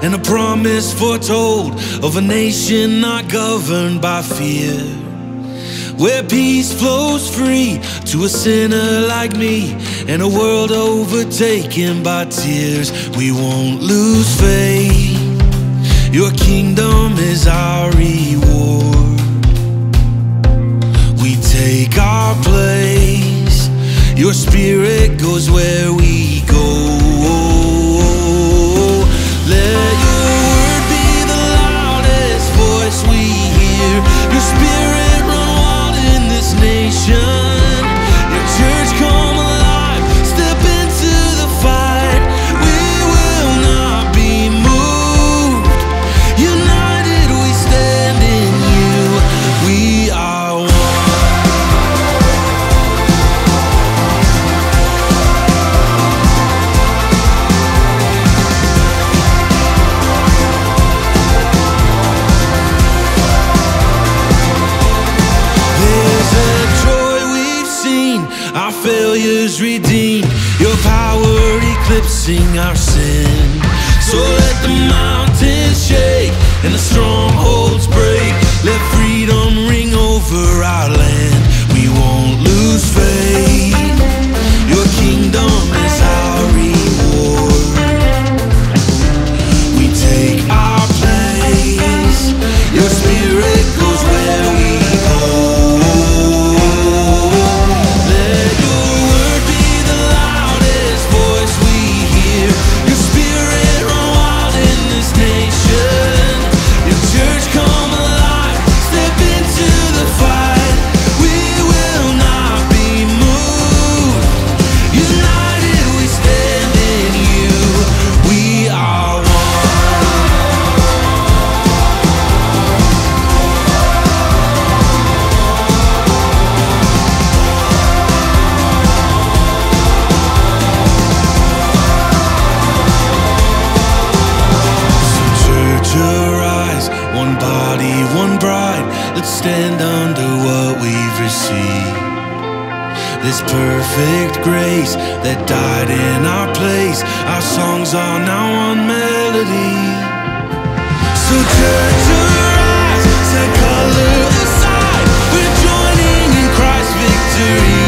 and a promise foretold of a nation not governed by fear, where peace flows free to a sinner like me, and a world overtaken by tears. We won't lose faith. Your kingdom is our reward. We take our place. Your spirit goes where we go. Let your word be the loudest voice we hear. Your spirit run wild in this nation. Your church come alive. Step into the fight. We will not be moved. United we stand in you. We are one. Our failures redeemed, your power eclipsing our sin. So let the mountains shake and the strongholds break. Let freedom ring over our land. We won't lose faith. Your kingdom is our reward. We take our place. Your spirit goes where we go. Stand under what we've received, this perfect grace that died in our place. Our songs are now one melody. So church arise, set color aside. We're joining in Christ's victory.